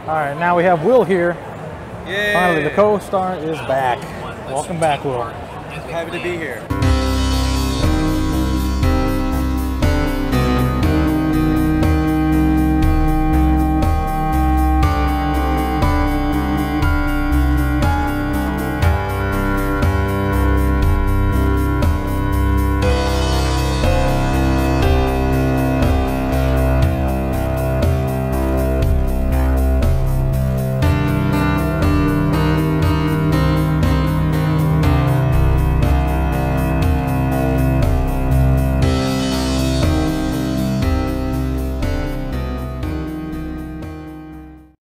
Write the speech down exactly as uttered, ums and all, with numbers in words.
right, now we have Will here. Yay. Finally, the co-star is back. Welcome back, Will. Happy to be here.